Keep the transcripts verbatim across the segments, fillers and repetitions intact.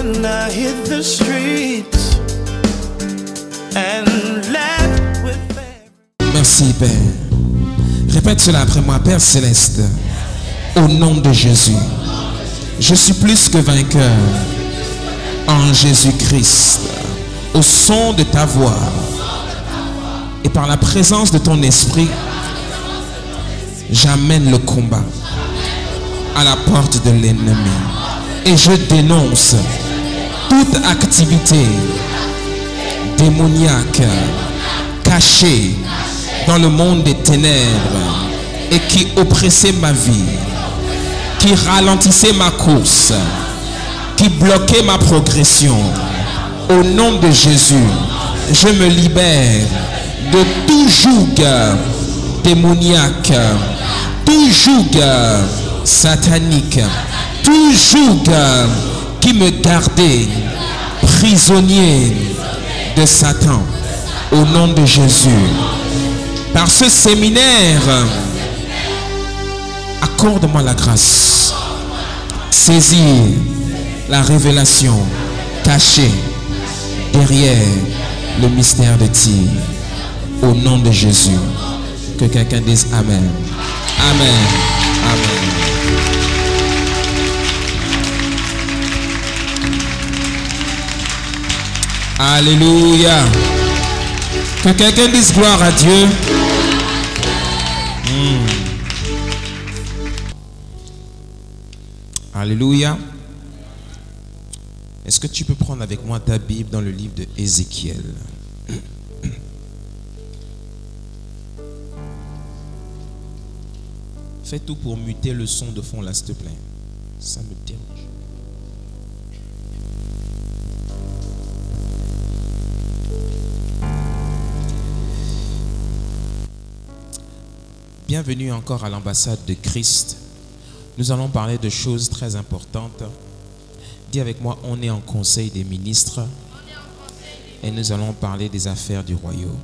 when I hit the streets and laugh with them. Merci Père. Répète cela après moi. Père Céleste, au nom de Jésus, je suis plus que vainqueur en Jésus-Christ. Au son de ta voix et par la présence de ton esprit, j'amène le combat à la porte de l'ennemi et je dénonce toute activité démoniaque cachée dans le monde des ténèbres et qui oppressait ma vie, qui ralentissait ma course, qui bloquait ma progression. Au nom de Jésus, je me libère de tout joug démoniaque, tout joug satanique, tout joug qui me gardait prisonnier de Satan. Au nom de Jésus, par ce séminaire, accorde-moi la grâce, saisis la révélation cachée derrière le mystère de Tyr. Au nom de Jésus, que quelqu'un dise Amen. Amen. Amen. Alléluia. Que quelqu'un dise gloire à Dieu. Mm. Alléluia. Est-ce que tu peux prendre avec moi ta Bible dans le livre de Ézéchiel? Fais tout pour muter le son de fond là, s'il te plaît. Ça me dérange. Bienvenue encore à l'ambassade de Christ. Nous allons parler de choses très importantes. Dis avec moi, on est en conseil des ministres et nous allons parler des affaires du royaume.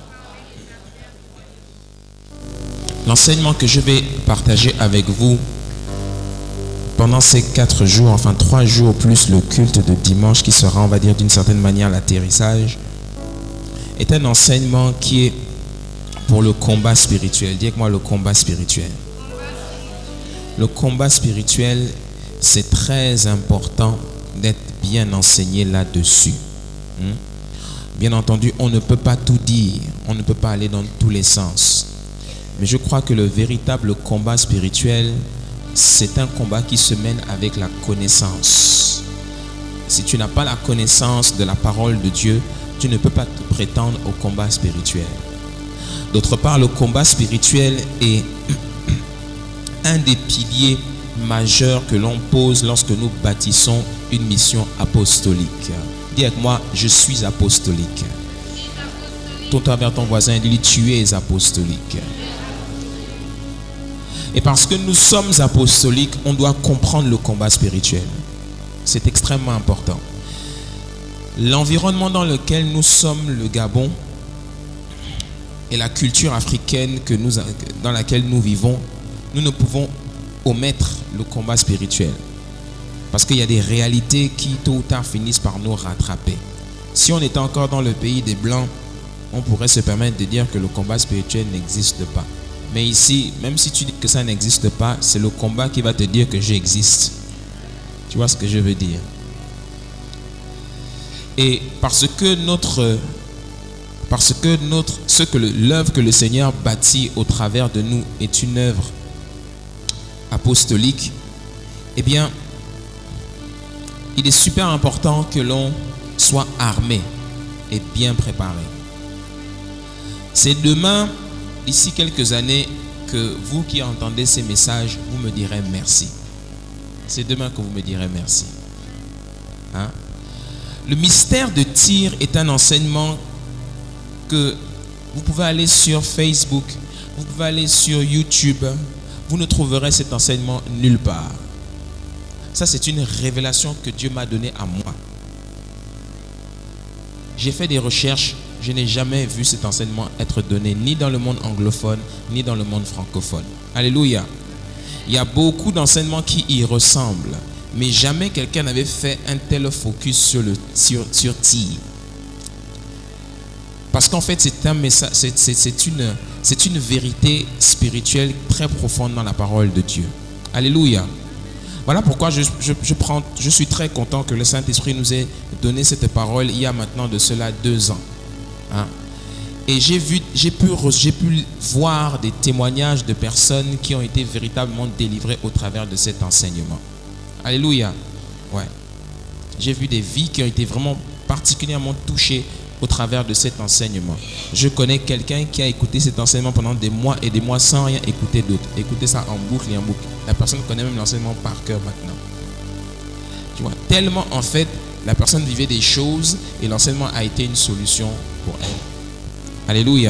L'enseignement que je vais partager avec vous pendant ces quatre jours, enfin trois jours plus le culte de dimanche qui sera, on va dire d'une certaine manière, l'atterrissage, est un enseignement qui est pour le combat spirituel. Dis avec moi le combat spirituel. Le combat spirituel, c'est très important d'être bien enseigné là-dessus. Hmm? Bien entendu, on ne peut pas tout dire, on ne peut pas aller dans tous les sens. Mais je crois que le véritable combat spirituel, c'est un combat qui se mène avec la connaissance. Si tu n'as pas la connaissance de la parole de Dieu, tu ne peux pas te prétendre au combat spirituel. D'autre part, le combat spirituel est un des piliers majeurs que l'on pose lorsque nous bâtissons une mission apostolique. Dis avec moi, je suis apostolique. Tourne-toi vers ton voisin et dis-lui, tu es apostolique. Et parce que nous sommes apostoliques, on doit comprendre le combat spirituel. C'est extrêmement important. L'environnement dans lequel nous sommes, le Gabon, et la culture africaine que nous, dans laquelle nous vivons, nous ne pouvons omettre le combat spirituel. Parce qu'il y a des réalités qui, tôt ou tard, finissent par nous rattraper. Si on était encore dans le pays des Blancs, on pourrait se permettre de dire que le combat spirituel n'existe pas. Mais ici, même si tu dis que ça n'existe pas, c'est le combat qui va te dire que j'existe. Tu vois ce que je veux dire? Et parce que notre... Parce que notre, ce que l'œuvre que le Seigneur bâtit au travers de nous est une œuvre apostolique, eh bien, il est super important que l'on soit armé et bien préparé. C'est demain, d'ici quelques années, que vous qui entendez ces messages, vous me direz merci. C'est demain que vous me direz merci. Hein? Le mystère de Tyr est un enseignement que vous pouvez aller sur Facebook, vous pouvez aller sur YouTube, vous ne trouverez cet enseignement nulle part. Ça, c'est une révélation que Dieu m'a donnée à moi. J'ai fait des recherches, je n'ai jamais vu cet enseignement être donné ni dans le monde anglophone, ni dans le monde francophone. Alléluia. Il y a beaucoup d'enseignements qui y ressemblent, mais jamais quelqu'un n'avait fait un tel focus sur, le, sur, sur Tyr. Parce qu'en fait, c'est un message, c'est, c'est, c'est, une, c'est une vérité spirituelle très profonde dans la parole de Dieu. Alléluia. Voilà pourquoi je, je, je, prends, je suis très content que le Saint-Esprit nous ait donné cette parole il y a maintenant de cela deux ans. Hein? Et j'ai vu, j'ai pu, j'ai pu voir des témoignages de personnes qui ont été véritablement délivrées au travers de cet enseignement. Alléluia. Ouais. J'ai vu des vies qui ont été vraiment particulièrement touchées au travers de cet enseignement. Je connais quelqu'un qui a écouté cet enseignement pendant des mois et des mois sans rien écouter d'autre. Écouter ça en boucle et en boucle. La personne connaît même l'enseignement par cœur maintenant. Tu vois, tellement en fait, la personne vivait des choses et l'enseignement a été une solution pour elle. Alléluia.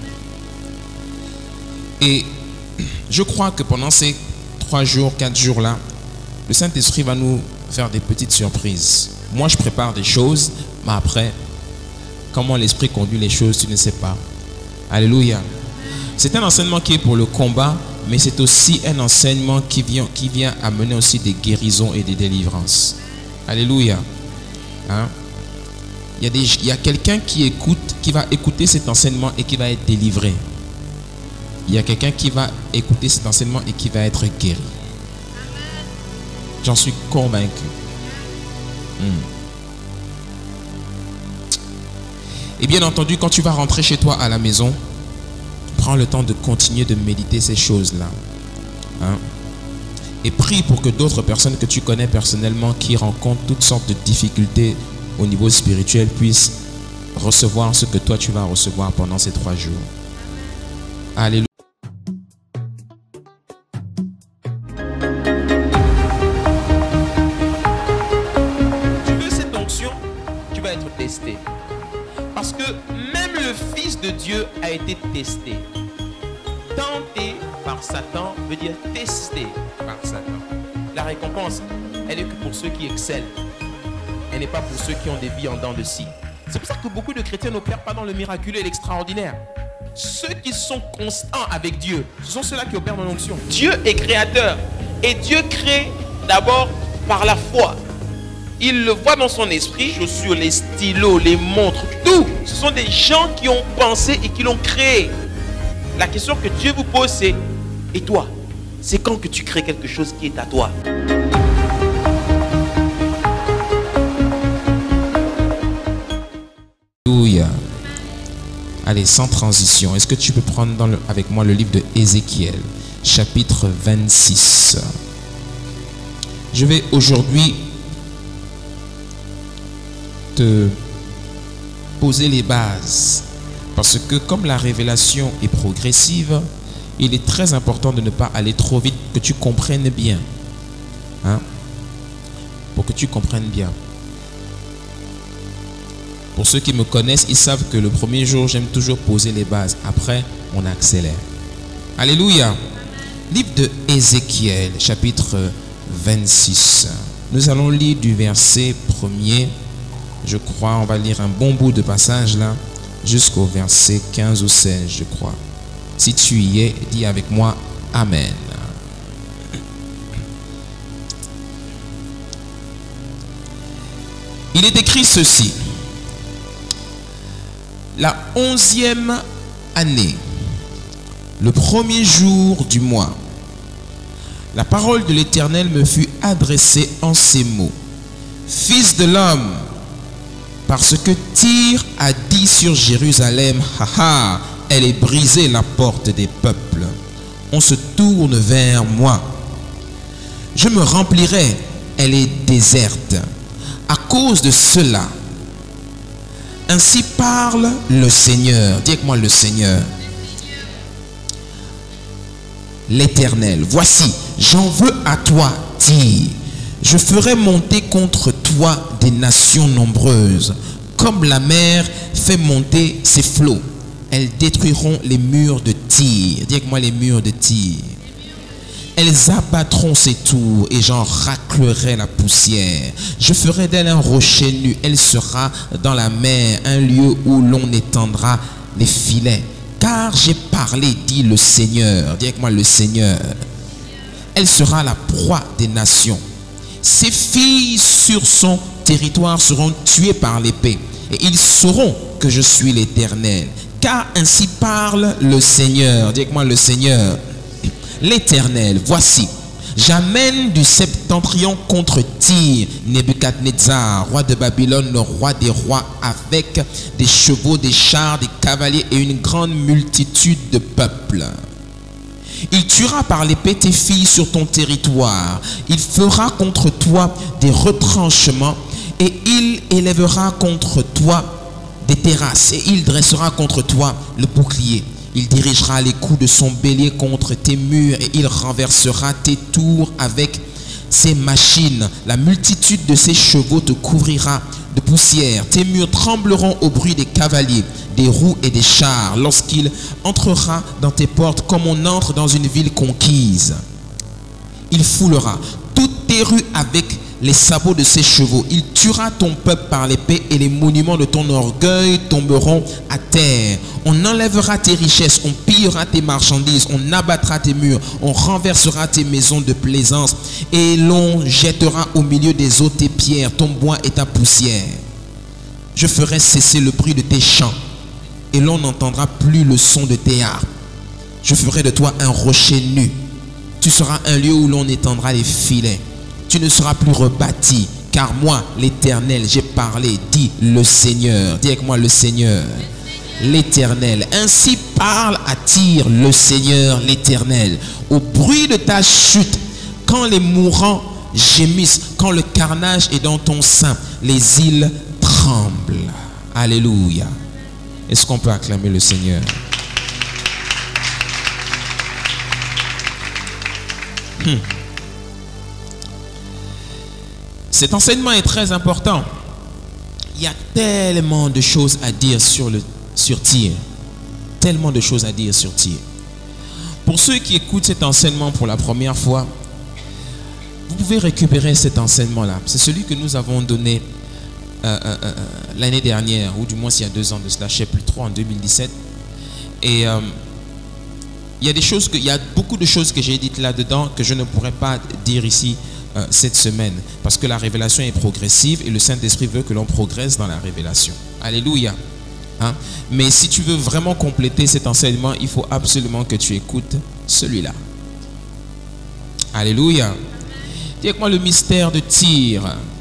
Et je crois que pendant ces trois jours, quatre jours-là, le Saint-Esprit va nous faire des petites surprises. Moi, je prépare des choses, mais après, comment l'Esprit conduit les choses, tu ne sais pas. Alléluia. C'est un enseignement qui est pour le combat, mais c'est aussi un enseignement qui vient, qui vient amener aussi des guérisons et des délivrances. Alléluia. Hein? Il y a, des, il y a quelqu'un qui écoute, qui va écouter cet enseignement et qui va être délivré. Il y a quelqu'un qui va écouter cet enseignement et qui va être guéri. J'en suis convaincu. Hmm. Et bien entendu, quand tu vas rentrer chez toi à la maison, prends le temps de continuer de méditer ces choses-là. Hein? Et prie pour que d'autres personnes que tu connais personnellement qui rencontrent toutes sortes de difficultés au niveau spirituel puissent recevoir ce que toi tu vas recevoir pendant ces trois jours. Alléluia. Tu veux cette onction, tu vas être testé. Parce que même le Fils de Dieu a été testé. Tenté par Satan veut dire testé par Satan. La récompense, elle est que pour ceux qui excellent. Elle n'est pas pour ceux qui ont des vies en dents de scie. C'est pour ça que beaucoup de chrétiens n'opèrent pas dans le miraculeux et l'extraordinaire. Ceux qui sont constants avec Dieu, ce sont ceux-là qui opèrent dans l'onction. Dieu est créateur. Et Dieu crée d'abord par la foi. Il le voit dans son esprit, les chaussures, les stylos, les montres, tout. Ce sont des gens qui ont pensé et qui l'ont créé. La question que Dieu vous pose, c'est: et toi, c'est quand que tu crées quelque chose qui est à toi? Alléluia. Allez, sans transition, est-ce que tu peux prendre dans le, avec moi le livre de Ézéchiel, chapitre vingt-six. Je vais aujourd'hui te poser les bases, parce que comme la révélation est progressive, il est très important de ne pas aller trop vite, que tu comprennes bien, hein? Pour que tu comprennes bien. Pour ceux qui me connaissent, ils savent que le premier jour, j'aime toujours poser les bases. Après, on accélère. Alléluia. Livre de Ézéchiel, chapitre vingt-six. Nous allons lire du verset premier. Je crois, on va lire un bon bout de passage là, jusqu'au verset quinze ou seize, je crois. Si tu y es, dis avec moi Amen. Il est écrit ceci: la onzième année, le premier jour du mois, la parole de l'Éternel me fut adressée en ces mots: Fils de l'homme, parce que Tyr a dit sur Jérusalem, haha, elle est brisée la porte des peuples. On se tourne vers moi. Je me remplirai, elle est déserte. À cause de cela, ainsi parle le Seigneur. Dis avec moi le Seigneur. L'Éternel. Voici, j'en veux à toi, Tyr. Je ferai monter contre toi des nations nombreuses, comme la mer fait monter ses flots. Elles détruiront les murs de Tyr. Dis avec moi les murs de Tyr. Elles abattront ses tours et j'en raclerai la poussière. Je ferai d'elle un rocher nu. Elle sera dans la mer, un lieu où l'on étendra les filets. Car j'ai parlé, dit le Seigneur. Dis avec moi le Seigneur. Elle sera la proie des nations. Ses filles sur son territoire seront tuées par l'épée. Et ils sauront que je suis l'Éternel. Car ainsi parle le Seigneur. Dis avec moi le Seigneur. L'Éternel, voici. J'amène du septentrion contre Tyr, Nebuchadnezzar, roi de Babylone, le roi des rois, avec des chevaux, des chars, des cavaliers et une grande multitude de peuples. Il tuera par l'épée tes filles sur ton territoire. Il fera contre toi des retranchements et il élèvera contre toi des terrasses et il dressera contre toi le bouclier. Il dirigera les coups de son bélier contre tes murs et il renversera tes tours avec ses machines. La multitude de ses chevaux te couvrira de poussière. Tes murs trembleront au bruit des cavaliers, des roues et des chars lorsqu'il entrera dans tes portes comme on entre dans une ville conquise. Il foulera toutes tes rues avec les sabots de ses chevaux. Il tuera ton peuple par l'épée et les monuments de ton orgueil tomberont à terre. On enlèvera tes richesses, on pillera tes marchandises, on abattra tes murs, on renversera tes maisons de plaisance et l'on jettera au milieu des eaux tes pierres, ton bois et ta poussière. Je ferai cesser le bruit de tes chants et l'on n'entendra plus le son de tes harpes. Je ferai de toi un rocher nu. Tu seras un lieu où l'on étendra les filets. Tu ne seras plus rebâti, car moi, l'Éternel, j'ai parlé, dit le Seigneur. Dis avec moi le Seigneur, l'Éternel. Ainsi parle à Tyr le Seigneur, l'Éternel. Au bruit de ta chute, quand les mourants gémissent, quand le carnage est dans ton sein, les îles tremblent. Alléluia. Est-ce qu'on peut acclamer le Seigneur? Hmm. Cet enseignement est très important. Il y a tellement de choses à dire sur, le, sur Tyr. Tellement de choses à dire sur Tyr. Pour ceux qui écoutent cet enseignement pour la première fois, vous pouvez récupérer cet enseignement-là. C'est celui que nous avons donné euh, euh, euh, l'année dernière, ou du moins il y a deux ans de cela, je ne sais plus trop, en deux mille dix-sept. Et euh, il y a des choses que, il y a beaucoup de choses que j'ai dites là-dedans que je ne pourrais pas dire ici Euh, cette semaine, parce que la révélation est progressive et le Saint-Esprit veut que l'on progresse dans la révélation. Alléluia. Hein? Mais si tu veux vraiment compléter cet enseignement, il faut absolument que tu écoutes celui-là. Alléluia. Dis avec moi le mystère de Tyr.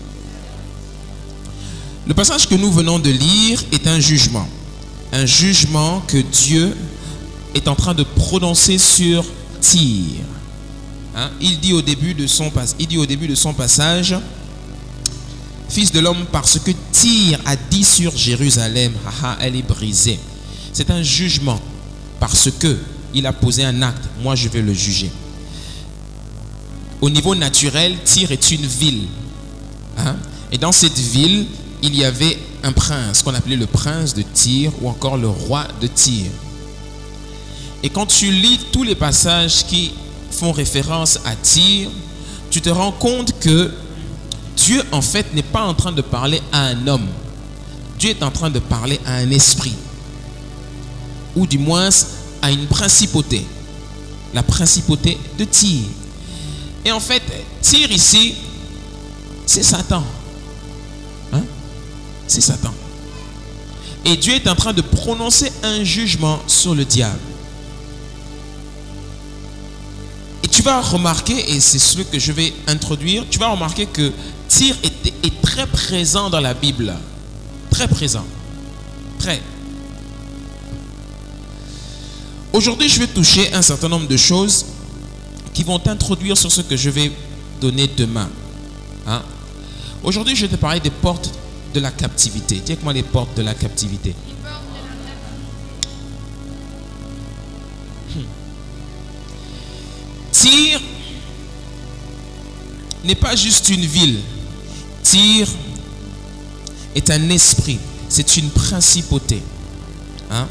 Le passage que nous venons de lire est un jugement. Un jugement que Dieu est en train de prononcer sur Tyr. Hein? Il dit au début de son pas, il dit au début de son passage, Fils de l'homme, parce que Tyr a dit sur Jérusalem, haha, elle est brisée. C'est un jugement parce que il a posé un acte. Moi, je vais le juger. Au niveau naturel, Tyr est une ville. Hein? Et dans cette ville, il y avait un prince qu'on appelait le prince de Tyr ou encore le roi de Tyr. Et quand tu lis tous les passages qui font référence à Tyr, tu te rends compte que Dieu en fait n'est pas en train de parler à un homme. Dieu est en train de parler à un esprit, ou du moins à une principauté, la principauté de Tyr. Et en fait, Tyr ici, c'est Satan. Hein? C'est Satan. Et Dieu est en train de prononcer un jugement sur le diable. Tu vas remarquer, et c'est ce que je vais introduire, tu vas remarquer que Tyr est, est très présent dans la Bible. Très présent. Très. Aujourd'hui, je vais toucher un certain nombre de choses qui vont t'introduire sur ce que je vais donner demain. Hein? Aujourd'hui, je vais te parler des portes de la captivité. Dis avec moi les portes de la captivité. Tyr n'est pas juste une ville. Tyr est un esprit. C'est une principauté. Hein?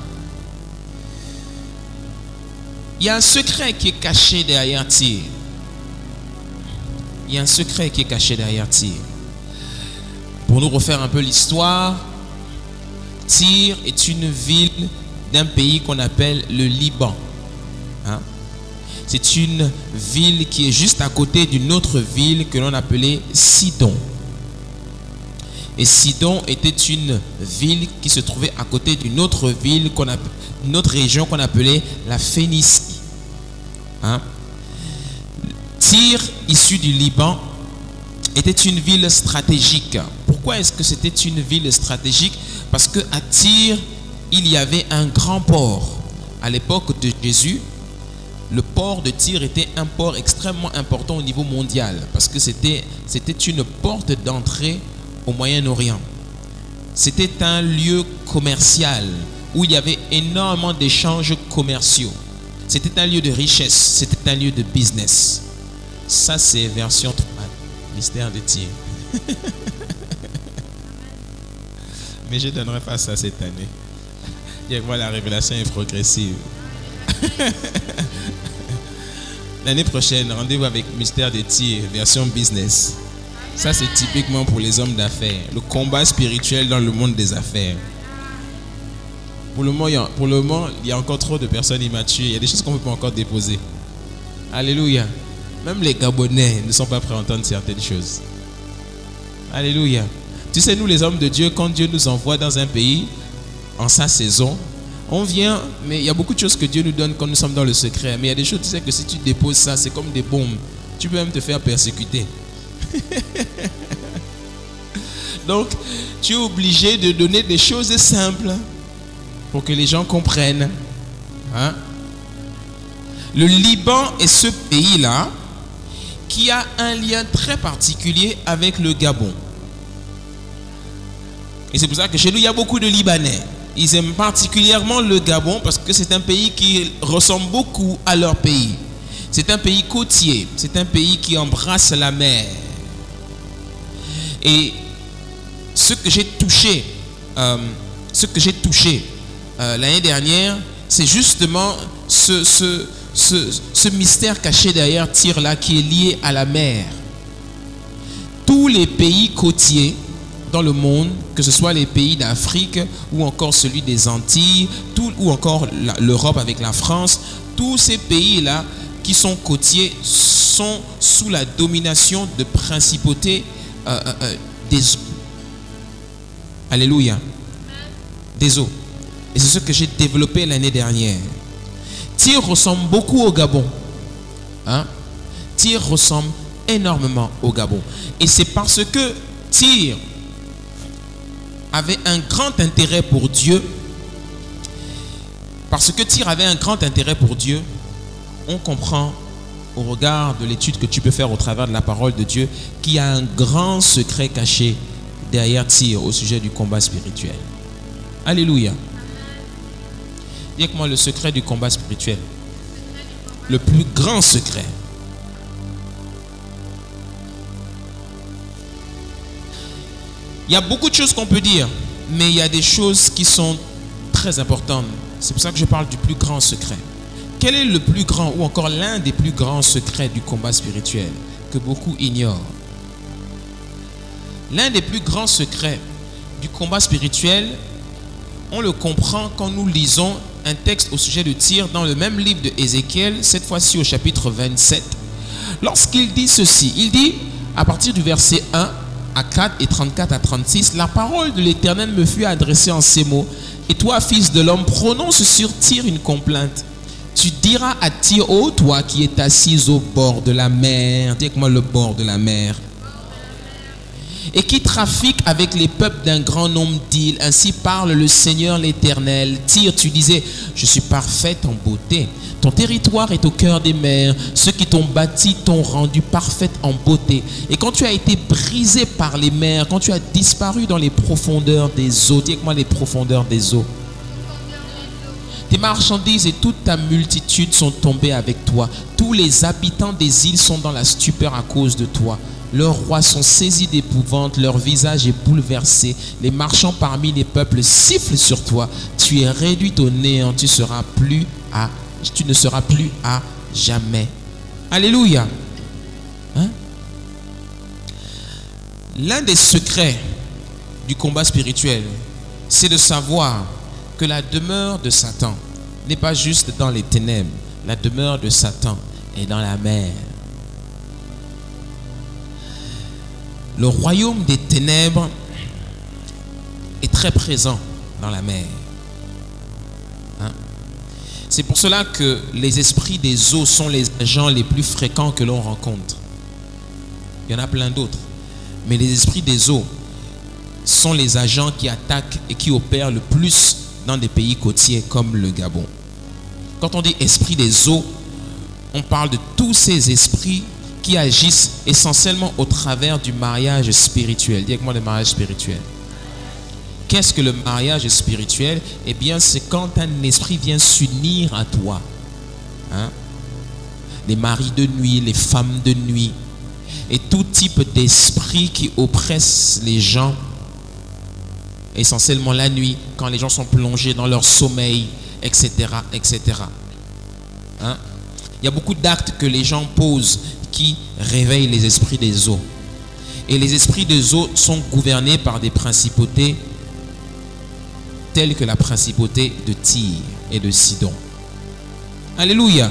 Il y a un secret qui est caché derrière Tyr. Il y a un secret qui est caché derrière Tyr. Pour nous refaire un peu l'histoire, Tyr est une ville d'un pays qu'on appelle le Liban. Hein? c'est une ville qui est juste à côté d'une autre ville que l'on appelait Sidon. Et Sidon était une ville qui se trouvait à côté d'une autre ville, qu'on a, une autre région qu'on appelait la Phénicie. Hein? Tyr, issu du Liban, était une ville stratégique. Pourquoi est-ce que c'était une ville stratégique? Parce qu'à Tyr, il y avait un grand port. À l'époque de Jésus, le port de Tyr était un port extrêmement important au niveau mondial, parce que c'était, c'était une porte d'entrée au Moyen-Orient. C'était un lieu commercial où il y avait énormément d'échanges commerciaux. C'était un lieu de richesse, c'était un lieu de business. Ça, c'est version trois, mystère de Tyr. Mais je ne donnerai pas ça cette année. Et moi, la révélation est progressive. L'année prochaine, rendez-vous avec Mystère de Tyr, version business. Ça, c'est typiquement pour les hommes d'affaires. Le combat spirituel dans le monde des affaires. Pour le moment, il y a, pour le moment, il y a encore trop de personnes immatures. Il y a des choses qu'on ne peut pas encore déposer. Alléluia. Même les Gabonais ne sont pas prêts à entendre certaines choses. Alléluia. Tu sais, nous les hommes de Dieu, quand Dieu nous envoie dans un pays, en sa saison, on vient, mais il y a beaucoup de choses que Dieu nous donne quand nous sommes dans le secret. Mais il y a des choses, tu sais, que si tu déposes ça, c'est comme des bombes. Tu peux même te faire persécuter. Donc, tu es obligé de donner des choses simples pour que les gens comprennent. Hein? Le Liban est ce pays-là qui a un lien très particulier avec le Gabon. Et c'est pour ça que chez nous, il y a beaucoup de Libanais. Ils aiment particulièrement le Gabon parce que c'est un pays qui ressemble beaucoup à leur pays. C'est un pays côtier. C'est un pays qui embrasse la mer. Et ce que j'ai touché, euh, ce que j'ai touché euh, l'année dernière, c'est justement ce, ce, ce, ce mystère caché derrière Tyr là qui est lié à la mer. Tous les pays côtiers dans le monde, que ce soit les pays d'Afrique ou encore celui des Antilles, tout, ou encore l'Europe avec la France, tous ces pays-là qui sont côtiers sont sous la domination de principautés euh, euh, des eaux. Alléluia. Des eaux. Et c'est ce que j'ai développé l'année dernière. Tyr ressemble beaucoup au Gabon. Hein? Tyr ressemble énormément au Gabon. Et c'est parce que Tyr avait un grand intérêt pour Dieu, parce que Tyr avait un grand intérêt pour Dieu, on comprend au regard de l'étude que tu peux faire au travers de la parole de Dieu qu'il y a un grand secret caché derrière Tyr au sujet du combat spirituel. Alléluia. Dis avec moi le secret du combat spirituel. Le plus grand secret. Il y a beaucoup de choses qu'on peut dire, mais il y a des choses qui sont très importantes. C'est pour ça que je parle du plus grand secret. Quel est le plus grand ou encore l'un des plus grands secrets du combat spirituel que beaucoup ignorent? L'un des plus grands secrets du combat spirituel, on le comprend quand nous lisons un texte au sujet de Tyr dans le même livre de Ézéchiel, cette fois-ci au chapitre vingt-sept. Lorsqu'il dit ceci, il dit à partir du verset un à quatre et trente-quatre à trente-six, la parole de l'Éternel me fut adressée en ces mots. Et toi, fils de l'homme, prononce sur Tyr une complainte. Tu diras à Tyr, ô toi qui es assise au bord de la mer, dis avec moi le bord de la mer, et qui trafique avec les peuples d'un grand nombre d'îles. Ainsi parle le Seigneur l'Éternel. Tyr, tu disais, je suis parfaite en beauté. Ton territoire est au cœur des mers. Ceux qui t'ont bâti t'ont rendu parfaite en beauté. Et quand tu as été brisé par les mers, quand tu as disparu dans les profondeurs des eaux, dis avec moi les profondeurs des eaux, tes marchandises et toute ta multitude sont tombées avec toi. Tous les habitants des îles sont dans la stupeur à cause de toi. Leurs rois sont saisis d'épouvante, leur visage est bouleversé. Les marchands parmi les peuples sifflent sur toi. Tu es réduit au néant, tu seras plus à, tu ne seras plus à jamais. Alléluia. Hein? L'un des secrets du combat spirituel, c'est de savoir que la demeure de Satan n'est pas juste dans les ténèbres. La demeure de Satan est dans la mer. Le royaume des ténèbres est très présent dans la mer. Hein? C'est pour cela que les esprits des eaux sont les agents les plus fréquents que l'on rencontre. Il y en a plein d'autres. Mais les esprits des eaux sont les agents qui attaquent et qui opèrent le plus dans des pays côtiers comme le Gabon. Quand on dit esprit des eaux, on parle de tous ces esprits qui agissent essentiellement au travers du mariage spirituel. Dis avec moi le mariage spirituel. Qu'est-ce que le mariage spirituel? Eh bien, c'est quand un esprit vient s'unir à toi. Hein? Les maris de nuit, les femmes de nuit, et tout type d'esprit qui oppresse les gens, essentiellement la nuit, quand les gens sont plongés dans leur sommeil, et cetera, et cetera. Hein? Il y a beaucoup d'actes que les gens posent qui réveillent les esprits des eaux. Et les esprits des eaux sont gouvernés par des principautés telles que la principauté de Tyr et de Sidon. Alléluia.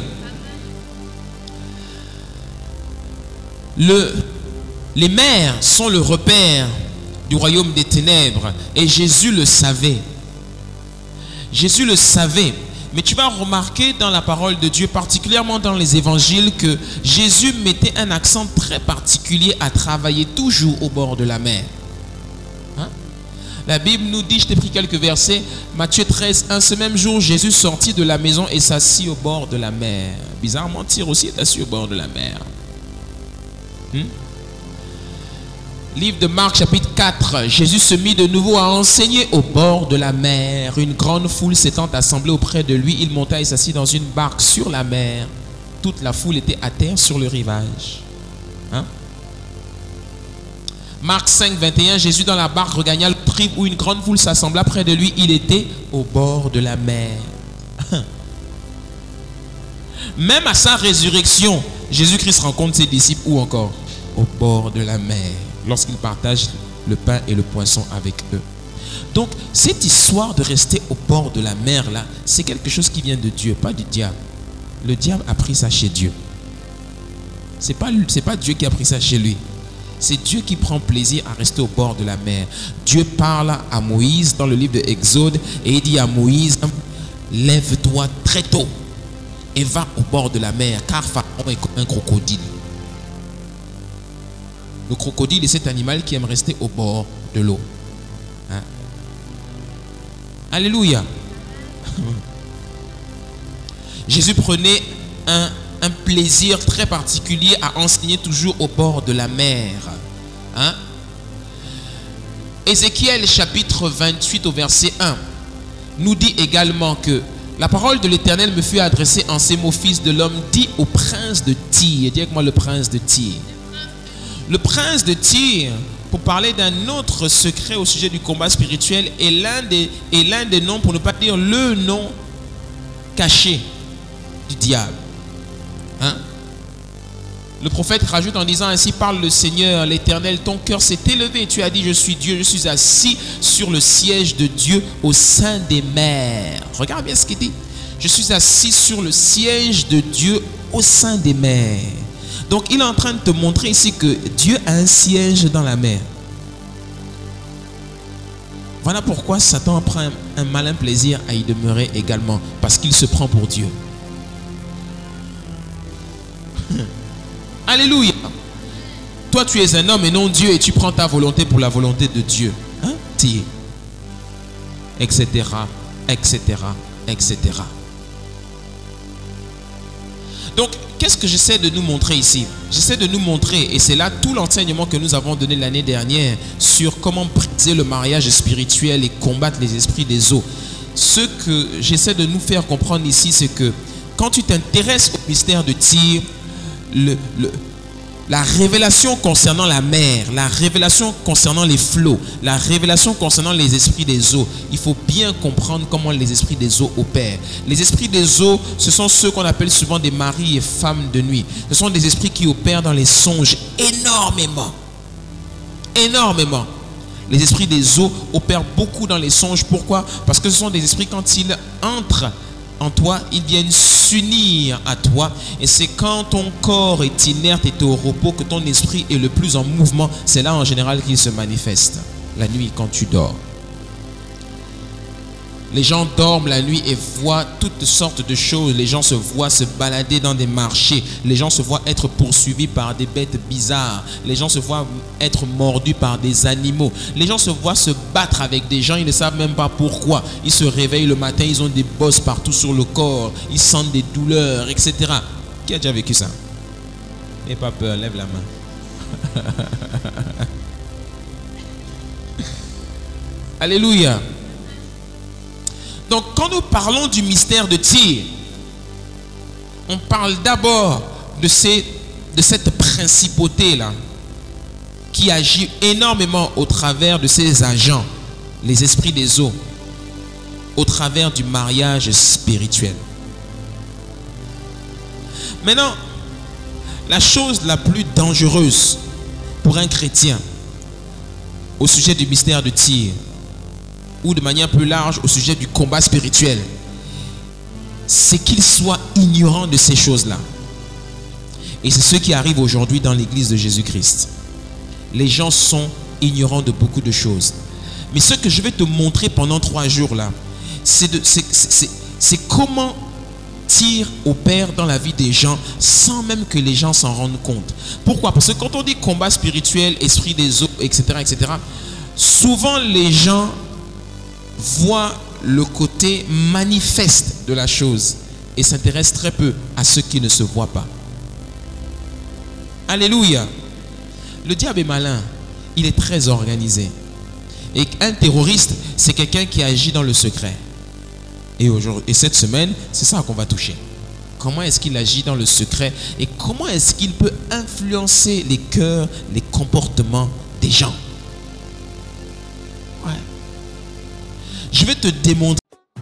Le, les mers sont le repère du royaume des ténèbres et Jésus le savait. Jésus le savait. Mais tu vas remarquer dans la parole de Dieu, particulièrement dans les évangiles, que Jésus mettait un accent très particulier à travailler toujours au bord de la mer. Hein? La Bible nous dit, je t'ai pris quelques versets, Matthieu treize, un ce même jour, Jésus sortit de la maison et s'assit au bord de la mer. Bizarrement, Tyr aussi est assis au bord de la mer. Hmm? Livre de Marc chapitre quatre, Jésus se mit de nouveau à enseigner au bord de la mer. Une grande foule s'étant assemblée auprès de lui, il monta et s'assit dans une barque sur la mer. Toute la foule était à terre sur le rivage. Hein? Marc cinq, vingt et un, Jésus dans la barque regagna le tribe où une grande foule s'assembla près de lui. Il était au bord de la mer. Même à sa résurrection, Jésus-Christ rencontre ses disciples où encore? Au bord de la mer, lorsqu'il partage le pain et le poisson avec eux. Donc, cette histoire de rester au bord de la mer, là, c'est quelque chose qui vient de Dieu, pas du diable. Le diable a pris ça chez Dieu. Ce n'est pas, c'est pas Dieu qui a pris ça chez lui. C'est Dieu qui prend plaisir à rester au bord de la mer. Dieu parle à Moïse dans le livre de Exode et il dit à Moïse, lève-toi très tôt et va au bord de la mer, car Pharaon est comme un crocodile. Le crocodile est cet animal qui aime rester au bord de l'eau. Hein? Alléluia. Jésus prenait un, un plaisir très particulier à enseigner toujours au bord de la mer. Hein? Ézéchiel chapitre vingt-huit au verset un nous dit également que la parole de l'Éternel me fut adressée en ces mots, fils de l'homme, dit au prince de Tyr. Dis avec moi le prince de Tyr. Le prince de Tyr, pour parler d'un autre secret au sujet du combat spirituel, est l'un des, est l'un des noms, pour ne pas dire le nom caché du diable. Hein? Le prophète rajoute en disant ainsi, parle le Seigneur, l'Éternel, ton cœur s'est élevé, tu as dit, je suis Dieu, je suis assis sur le siège de Dieu au sein des mers. Regarde bien ce qu'il dit. Je suis assis sur le siège de Dieu au sein des mers. Donc il est en train de te montrer ici que Dieu a un siège dans la mer. Voilà pourquoi Satan prend un, un malin plaisir à y demeurer également, parce qu'il se prend pour Dieu. Alléluia. Toi tu es un homme et non Dieu, et tu prends ta volonté pour la volonté de Dieu. Hein? Etc. Etc. Etc. Donc, qu'est-ce que j'essaie de nous montrer ici? J'essaie de nous montrer, et c'est là tout l'enseignement que nous avons donné l'année dernière sur comment briser le mariage spirituel et combattre les esprits des eaux. Ce que j'essaie de nous faire comprendre ici, c'est que quand tu t'intéresses au mystère de Tyr, le, le, la révélation concernant la mer, la révélation concernant les flots, la révélation concernant les esprits des eaux, il faut bien comprendre comment les esprits des eaux opèrent. Les esprits des eaux, ce sont ceux qu'on appelle souvent des maris et femmes de nuit. Ce sont des esprits qui opèrent dans les songes énormément. Énormément. Les esprits des eaux opèrent beaucoup dans les songes. Pourquoi? Parce que ce sont des esprits, quand ils entrent en toi, ils viennent s'unir à toi. Et c'est quand ton corps est inerte et au repos que ton esprit est le plus en mouvement. C'est là en général qu'il se manifeste. La nuit quand tu dors. Les gens dorment la nuit et voient toutes sortes de choses. Les gens se voient se balader dans des marchés. Les gens se voient être poursuivis par des bêtes bizarres. Les gens se voient être mordus par des animaux. Les gens se voient se battre avec des gens. Ils ne savent même pas pourquoi. Ils se réveillent le matin. Ils ont des bosses partout sur le corps. Ils sentent des douleurs, et cetera. Qui a déjà vécu ça? N'aie pas peur, lève la main. Alléluia. Donc, quand nous parlons du mystère de Tyr, on parle d'abord de, ces, de cette principauté-là qui agit énormément au travers de ses agents, les esprits des eaux, au travers du mariage spirituel. Maintenant, la chose la plus dangereuse pour un chrétien au sujet du mystère de Tyr, ou de manière plus large au sujet du combat spirituel, c'est qu'il soit ignorant de ces choses-là. Et c'est ce qui arrive aujourd'hui dans l'église de Jésus-Christ. Les gens sont ignorants de beaucoup de choses. Mais ce que je vais te montrer pendant trois jours là, c'est de, c'est, c'est, c'est comment Tyr opère dans la vie des gens sans même que les gens s'en rendent compte. Pourquoi? Parce que quand on dit combat spirituel, esprit des eaux, et cetera, et cetera, souvent les gens voient le côté manifeste de la chose et s'intéressent très peu à ce qui ne se voit pas. Alléluia. Le diable est malin. Il est très organisé. Et un terroriste, c'est quelqu'un qui agit dans le secret. Et, aujourd'hui, et cette semaine, c'est ça qu'on va toucher. Comment est-ce qu'il agit dans le secret et comment est-ce qu'il peut influencer les cœurs, les comportements des gens. Ouais. Je vais te démontrer.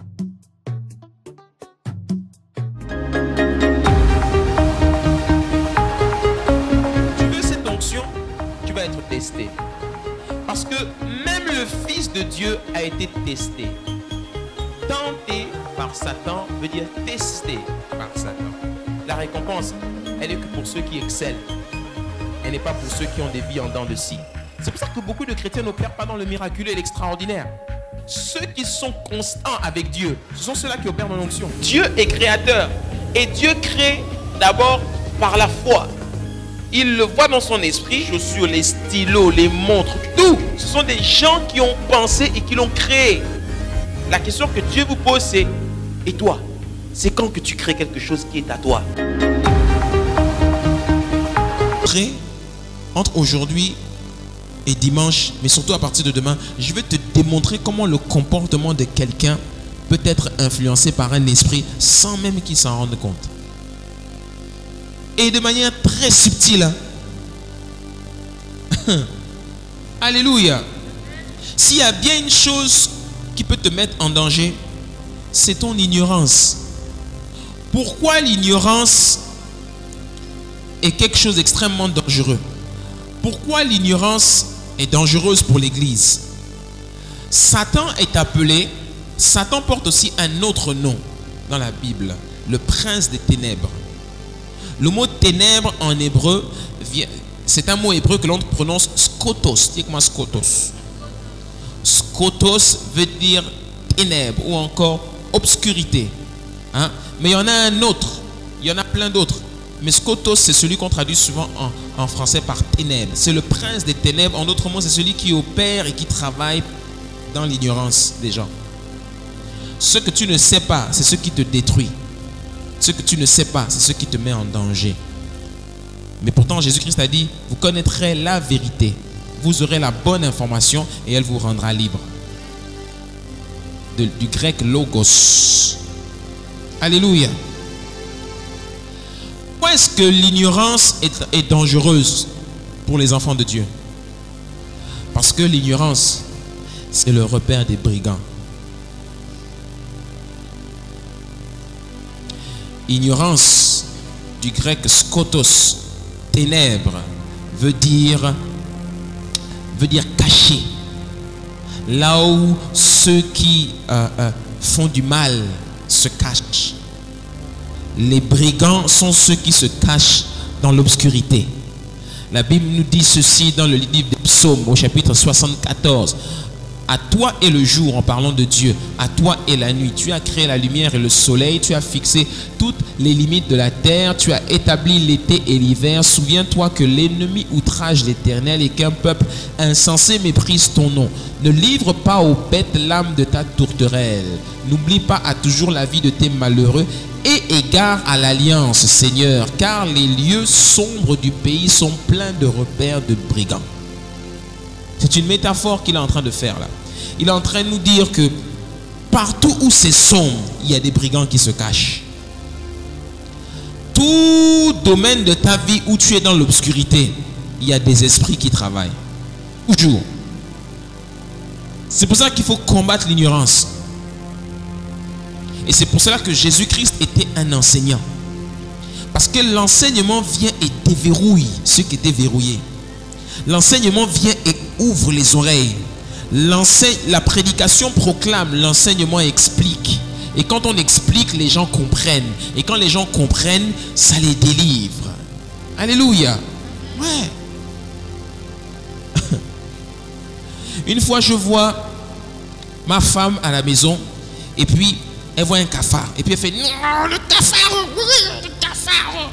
Tu veux cette onction, tu vas être testé. Parce que même le Fils de Dieu a été testé. Tenté par Satan veut dire testé par Satan. La récompense, elle est que pour ceux qui excellent. Elle n'est pas pour ceux qui ont des vies en dents de scie. C'est pour ça que beaucoup de chrétiens n'opèrent pas dans le miraculeux et l'extraordinaire. Ceux qui sont constants avec Dieu, ce sont ceux-là qui opèrent dans l'onction. Dieu est créateur. Et Dieu crée d'abord par la foi. Il le voit dans son esprit, les chaussures, les stylos, les montres, tout. Ce sont des gens qui ont pensé et qui l'ont créé. La question que Dieu vous pose, c'est: et toi, c'est quand que tu crées quelque chose qui est à toi? Entre aujourd'hui et dimanche, mais surtout à partir de demain, je vais te démontrer comment le comportement de quelqu'un peut être influencé par un esprit sans même qu'il s'en rende compte. Et de manière très subtile. Alléluia. S'il y a bien une chose qui peut te mettre en danger, c'est ton ignorance. Pourquoi l'ignorance est quelque chose d'extrêmement dangereux? Pourquoi l'ignorance est dangereuse pour l'Église? Satan est appelé, Satan porte aussi un autre nom dans la Bible, le prince des ténèbres. Le mot ténèbres en hébreu, c'est un mot hébreu que l'on prononce skotos. Dis-moi skotos. Skotos veut dire ténèbres ou encore obscurité. Hein? Mais il y en a un autre, il y en a plein d'autres. Mais skotos, c'est celui qu'on traduit souvent en, en français par ténèbres. C'est le prince des ténèbres. En d'autres mots, c'est celui qui opère et qui travaille dans l'ignorance des gens. Ce que tu ne sais pas, c'est ce qui te détruit. Ce que tu ne sais pas, c'est ce qui te met en danger. Mais pourtant, Jésus-Christ a dit: vous connaîtrez la vérité. Vous aurez la bonne information et elle vous rendra libre. De, du grec logos. Alléluia. Pourquoi est-ce que l'ignorance est, est dangereuse pour les enfants de Dieu? Parce que l'ignorance, c'est le repère des brigands. Ignorance, du grec skotos, ténèbres, veut dire, veut dire caché. Là où ceux qui euh, euh, font du mal se cachent. Les brigands sont ceux qui se cachent dans l'obscurité. La Bible nous dit ceci dans le livre des Psaumes au chapitre soixante-quatorze. À toi est le jour, en parlant de Dieu. À toi est la nuit. Tu as créé la lumière et le soleil. Tu as fixé toutes les limites de la terre. Tu as établi l'été et l'hiver. Souviens-toi que l'ennemi outrage l'Éternel et qu'un peuple insensé méprise ton nom. Ne livre pas aux bêtes l'âme de ta tourterelle. N'oublie pas à toujours la vie de tes malheureux et égare à l'alliance, Seigneur, car les lieux sombres du pays sont pleins de repères de brigands. C'est une métaphore qu'il est en train de faire là. Il est en train de nous dire que partout où c'est sombre, il y a des brigands qui se cachent. Tout domaine de ta vie où tu es dans l'obscurité, il y a des esprits qui travaillent. Toujours. C'est pour ça qu'il faut combattre l'ignorance. Et c'est pour cela que Jésus-Christ était un enseignant. Parce que l'enseignement vient et déverrouille ce qui était verrouillé. L'enseignement vient et ouvre les oreilles. La prédication proclame, l'enseignement explique. Et quand on explique, les gens comprennent. Et quand les gens comprennent, ça les délivre. Alléluia. Ouais. Une fois, je vois ma femme à la maison. Et puis, elle voit un cafard. Et puis, elle fait, non, le cafard, le cafard.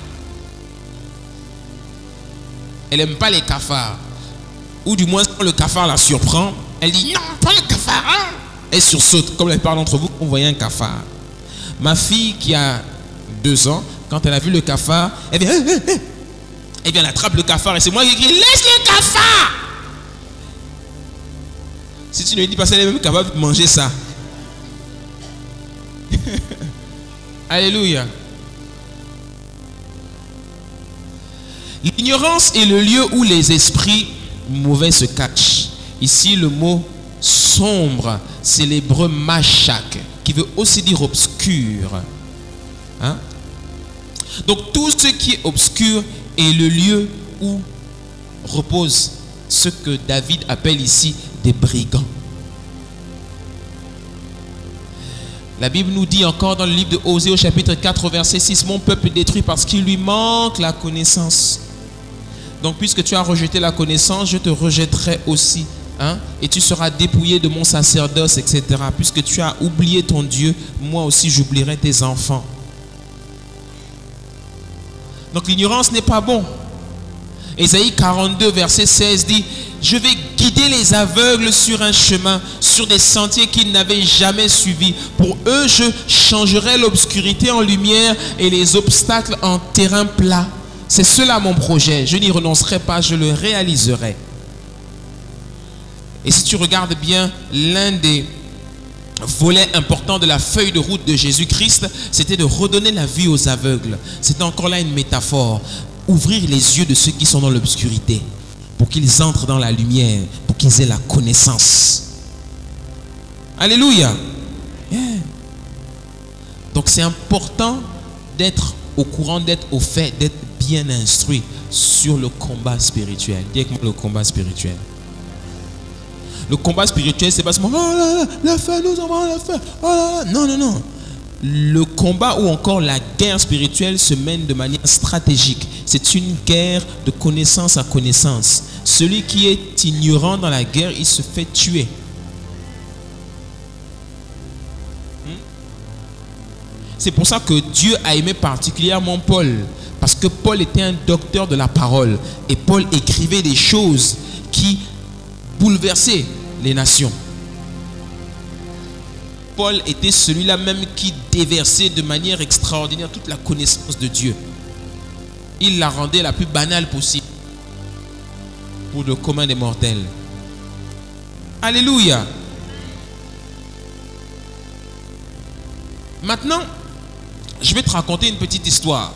Elle n'aime pas les cafards. Ou du moins, quand le cafard la surprend, elle dit, non, pas le cafard. Hein? Elle sursaute. Comme la plupart d'entre vous, on voyait un cafard. Ma fille qui a deux ans, quand elle a vu le cafard, elle vient, elle vient, elle attrape le cafard. Et c'est moi qui crie, laisse le cafard. Si tu ne lui dis pas ça, elle est même capable de manger ça. Alléluia. L'ignorance est le lieu où les esprits mauvais se cachent. Ici, le mot sombre, c'est l'hébreu mashak, qui veut aussi dire obscur. Hein? Donc, tout ce qui est obscur est le lieu où repose ce que David appelle ici des brigands. La Bible nous dit encore dans le livre de Osée au chapitre quatre verset six, mon peuple est détruit parce qu'il lui manque la connaissance. Donc puisque tu as rejeté la connaissance, je te rejetterai aussi. Hein? Et tu seras dépouillé de mon sacerdoce, et cetera. Puisque tu as oublié ton Dieu, moi aussi j'oublierai tes enfants. Donc l'ignorance n'est pas bon. Ésaïe quarante-deux verset seize dit, je vais guider les aveugles sur un chemin, sur des sentiers qu'ils n'avaient jamais suivis. Pour eux, je changerai l'obscurité en lumière et les obstacles en terrain plat. C'est cela mon projet. Je n'y renoncerai pas, je le réaliserai. Et si tu regardes bien, l'un des volets importants de la feuille de route de Jésus-Christ, c'était de redonner la vue aux aveugles. C'était encore là une métaphore. Ouvrir les yeux de ceux qui sont dans l'obscurité pour qu'ils entrent dans la lumière, pour qu'ils aient la connaissance. Alléluia. Yeah. Donc c'est important d'être au courant, d'être au fait, d'être bien instruit sur le combat spirituel. Dis avec moi le combat spirituel. Le combat spirituel, c'est pas seulement oh là là, la fin, nous avons la fin. Oh là là. Non, non, non. Le combat ou encore la guerre spirituelle se mène de manière stratégique. C'est une guerre de connaissance à connaissance. Celui qui est ignorant dans la guerre, il se fait tuer. C'est pour ça que Dieu a aimé particulièrement Paul. Parce que Paul était un docteur de la parole. Et Paul écrivait des choses qui bouleversaient les nations. Paul était celui-là même qui déversait de manière extraordinaire toute la connaissance de Dieu. Il la rendait la plus banale possible pour le commun des mortels. Alléluia. Maintenant, je vais te raconter une petite histoire.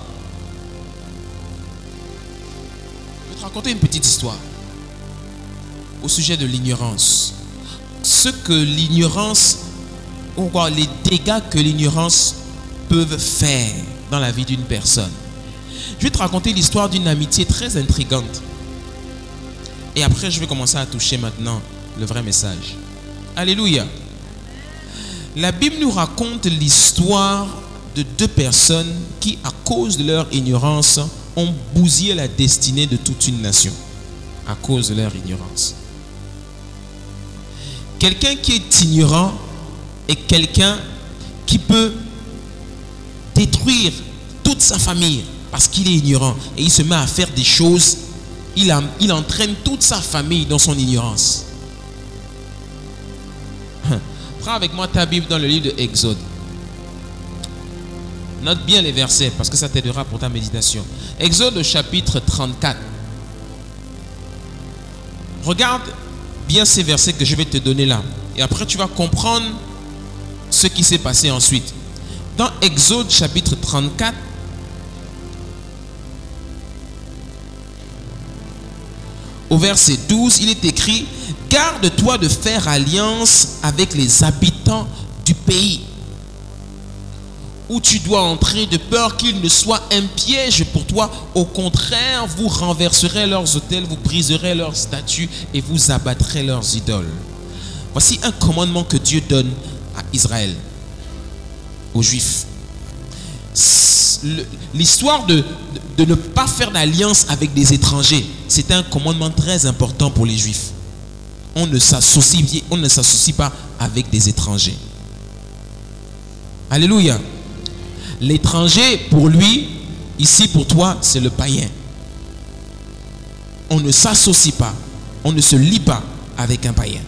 Je vais te raconter une petite histoire au sujet de l'ignorance. Ce que l'ignorance, ou quoi, les dégâts que l'ignorance peut faire dans la vie d'une personne. Je vais te raconter l'histoire d'une amitié très intrigante. Et après, je vais commencer à toucher maintenant le vrai message. Alléluia. La Bible nous raconte l'histoire de deux personnes qui, à cause de leur ignorance, ont bousillé la destinée de toute une nation. À cause de leur ignorance. Quelqu'un qui est ignorant est quelqu'un qui peut détruire toute sa famille parce qu'il est ignorant et il se met à faire des choses, il, a, il entraîne toute sa famille dans son ignorance. Prends avec moi ta Bible dans le livre de Exode. Note bien les versets parce que ça t'aidera pour ta méditation. Exode au chapitre trente-quatre. Regarde bien ces versets que je vais te donner là. Et après tu vas comprendre ce qui s'est passé ensuite. Dans Exode chapitre trente-quatre, au verset douze, il est écrit: garde-toi de faire alliance avec les habitants du pays où tu dois entrer, de peur qu'il ne soit un piège pour toi. Au contraire, vous renverserez leurs autels, vous briserez leurs statues et vous abattrez leurs idoles. Voici un commandement que Dieu donne à Israël, aux Juifs. L'histoire de, de, de ne pas faire d'alliance avec des étrangers, c'est un commandement très important pour les Juifs. On ne s'associe, on ne s'associe pas avec des étrangers. Alléluia. L'étranger, pour lui, ici pour toi, c'est le païen. On ne s'associe pas, on ne se lie pas avec un païen.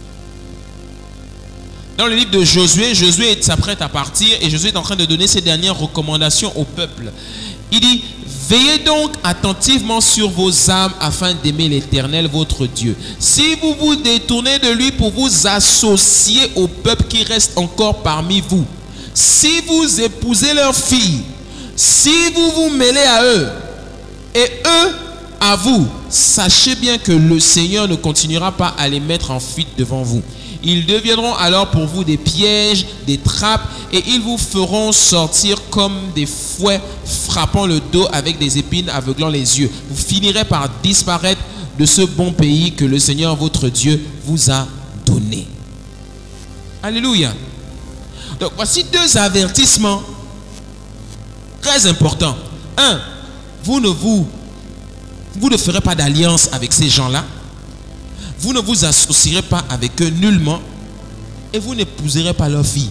Dans le livre de Josué, Josué s'apprête à partir et Josué est en train de donner ses dernières recommandations au peuple. Il dit: veillez donc attentivement sur vos âmes afin d'aimer l'Éternel votre Dieu. Si vous vous détournez de lui pour vous associer au peuple qui reste encore parmi vous, si vous épousez leurs filles, si vous vous mêlez à eux et eux à vous, sachez bien que le Seigneur ne continuera pas à les mettre en fuite devant vous. Ils deviendront alors pour vous des pièges, des trappes, et ils vous feront sortir comme des fouets frappant le dos avec des épines aveuglant les yeux. Vous finirez par disparaître de ce bon pays que le Seigneur votre Dieu vous a donné. Alléluia. Donc voici deux avertissements très importants. Un, vous ne vous, vous ne ferez pas d'alliance avec ces gens-là. Vous ne vous associerez pas avec eux nullement. Et vous n'épouserez pas leur fille.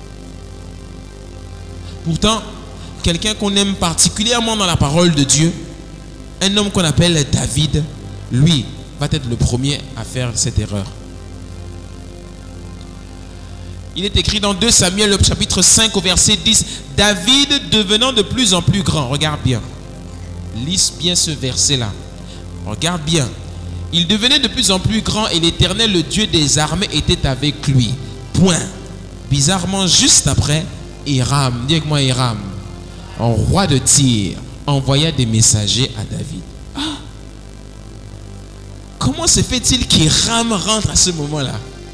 Pourtant, quelqu'un qu'on aime particulièrement dans la parole de Dieu, un homme qu'on appelle David, lui, va être le premier à faire cette erreur. Il est écrit dans deux Samuel, le chapitre cinq, au verset dix, David devenant de plus en plus grand. Regarde bien. Lise bien ce verset-là. Regarde bien. Il devenait de plus en plus grand et l'Éternel, le Dieu des armées, était avec lui. Point. Bizarrement, juste après, Hiram, dis avec moi Hiram, un roi de Tyr, envoya des messagers à David. Ah, comment se fait-il qu'Hiram rentre à ce moment-là?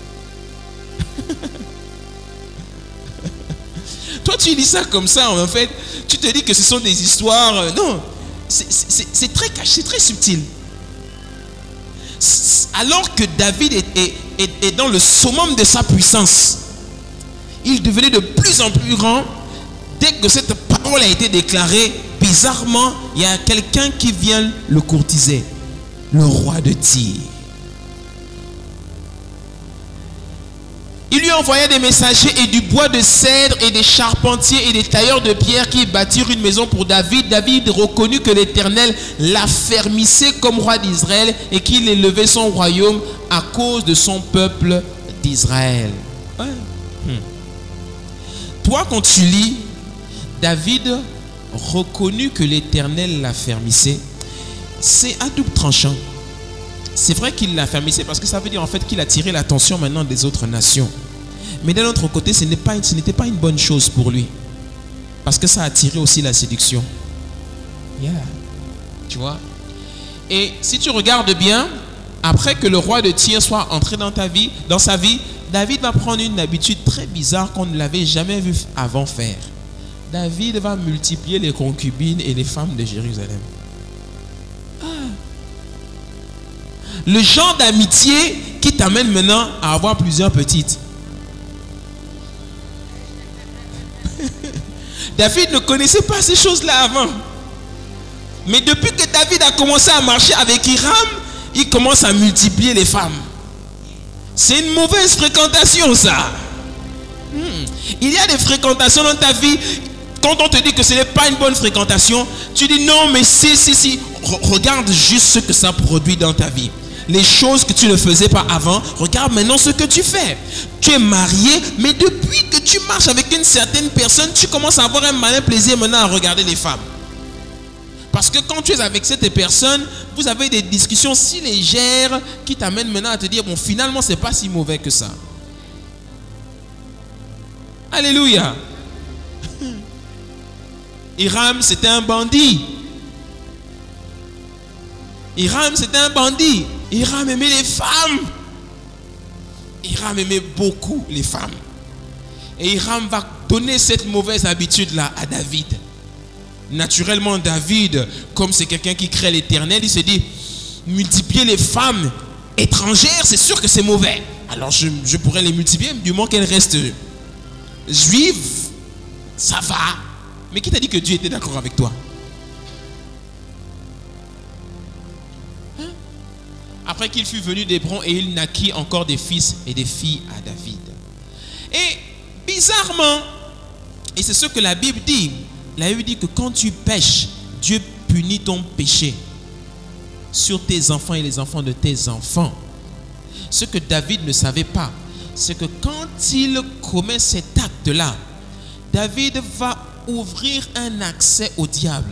Toi, tu lis ça comme ça, en fait, tu te dis que ce sont des histoires. Euh, non, c'est très caché, c'est très subtil. Alors que David est, est, est, est dans le summum de sa puissance, il devenait de plus en plus grand. Dès que cette parole a été déclarée, bizarrement, il y a quelqu'un qui vient le courtiser, le roi de Tyr. Il lui envoya des messagers et du bois de cèdre et des charpentiers et des tailleurs de pierre qui bâtirent une maison pour David. David reconnut que l'Éternel l'affermissait comme roi d'Israël et qu'il élevait son royaume à cause de son peuple d'Israël. Ouais. Hmm. Toi, quand tu lis, David reconnut que l'Éternel l'affermissait. C'est à double tranchant. C'est vrai qu'il l'affermissait parce que ça veut dire en fait qu'il a tiré l'attention maintenant des autres nations. Mais d'un autre côté, ce n'était pas, ce n'était pas une bonne chose pour lui. Parce que ça a attiré aussi la séduction. Yeah. Tu vois? Et si tu regardes bien, après que le roi de Tyr soit entré dans ta vie, dans sa vie, David va prendre une habitude très bizarre qu'on ne l'avait jamais vu avant faire. David va multiplier les concubines et les femmes de Jérusalem. Ah. Le genre d'amitié qui t'amène maintenant à avoir plusieurs petites. David ne connaissait pas ces choses-là avant. Mais depuis que David a commencé à marcher avec Hiram, il commence à multiplier les femmes. C'est une mauvaise fréquentation, ça. Hmm. Il y a des fréquentations dans ta vie. Quand on te dit que ce n'est pas une bonne fréquentation, tu dis non, mais si, si, si. Re- regarde juste ce que ça produit dans ta vie. Les choses que tu ne faisais pas avant, regarde maintenant ce que tu fais. Tu es marié, mais depuis que tu marches avec une certaine personne, tu commences à avoir un malin plaisir maintenant à regarder les femmes. Parce que quand tu es avec cette personne, vous avez des discussions si légères qui t'amènent maintenant à te dire, bon, finalement, c'est pas si mauvais que ça. Alléluia. Hiram, c'était un bandit. Hiram, c'était un bandit. Hiram aimait les femmes. Hiram aimait beaucoup les femmes. Et Hiram va donner cette mauvaise habitude-là à David. Naturellement, David, comme c'est quelqu'un qui crée l'Éternel, il se dit, multiplier les femmes étrangères, c'est sûr que c'est mauvais. Alors je, je pourrais les multiplier, du moment qu'elles restent juives, ça va. Mais qui t'a dit que Dieu était d'accord avec toi? Hein? Après qu'il fut venu d'Hébron, et il naquit encore des fils et des filles à David. Et bizarrement, et c'est ce que la Bible dit, la Bible dit que quand tu pêches, Dieu punit ton péché sur tes enfants et les enfants de tes enfants. Ce que David ne savait pas, c'est que quand il commet cet acte-là, David va ouvrir un accès au diable.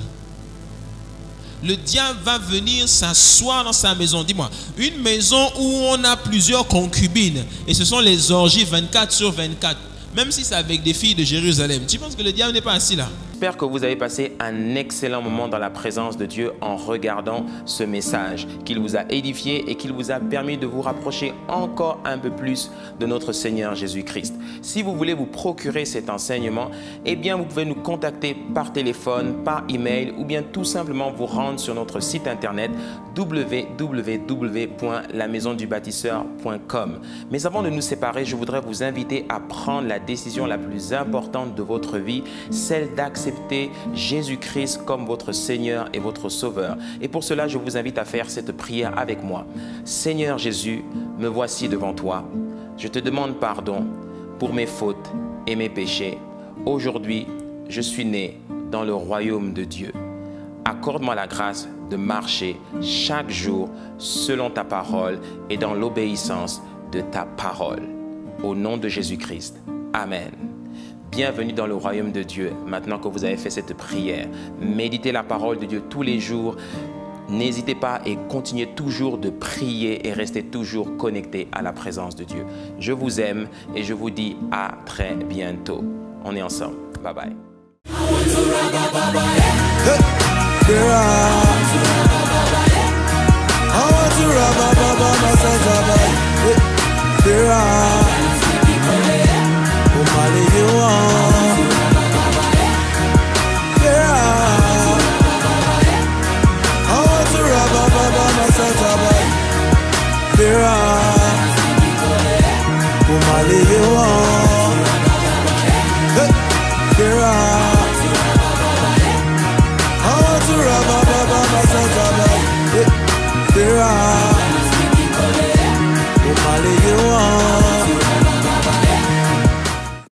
Le diable va venir s'asseoir dans sa maison. Dis-moi, une maison où on a plusieurs concubines, et ce sont les orgies vingt-quatre sur vingt-quatre, même si c'est avec des filles de Jérusalem. Tu penses que le diable n'est pas assis là? J'espère que vous avez passé un excellent moment dans la présence de Dieu en regardant ce message, qu'il vous a édifié et qu'il vous a permis de vous rapprocher encore un peu plus de notre Seigneur Jésus-Christ. Si vous voulez vous procurer cet enseignement, eh bien vous pouvez nous contacter par téléphone, par email ou bien tout simplement vous rendre sur notre site internet w w w point la maison du bâtisseur point com. Mais avant de nous séparer, je voudrais vous inviter à prendre la décision la plus importante de votre vie, celle d'accepter Jésus-Christ comme votre Seigneur et votre Sauveur. Et pour cela, je vous invite à faire cette prière avec moi. Seigneur Jésus, me voici devant toi. Je te demande pardon pour mes fautes et mes péchés. Aujourd'hui, je suis né dans le royaume de Dieu. Accorde-moi la grâce de marcher chaque jour selon ta parole et dans l'obéissance de ta parole. Au nom de Jésus-Christ. Amen. Bienvenue dans le royaume de Dieu. Maintenant que vous avez fait cette prière, méditez la parole de Dieu tous les jours. N'hésitez pas et continuez toujours de prier et restez toujours connectés à la présence de Dieu. Je vous aime et je vous dis à très bientôt. On est ensemble. Bye bye. There are,